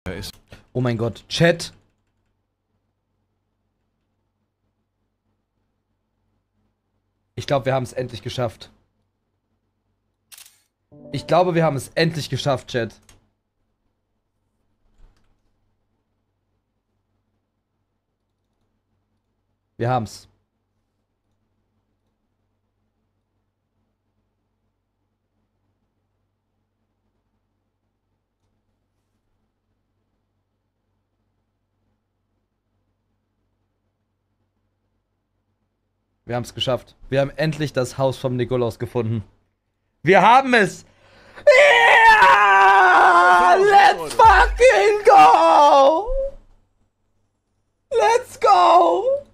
ist. Oh mein Gott, Chat. Ich glaube, wir haben es endlich geschafft. Ich glaube, wir haben es endlich geschafft, Chat. Wir haben's. Wir haben es geschafft. Wir haben endlich das Haus vom Nikolaus gefunden. Wir haben es! Yeah! Let's fucking go! Let's go!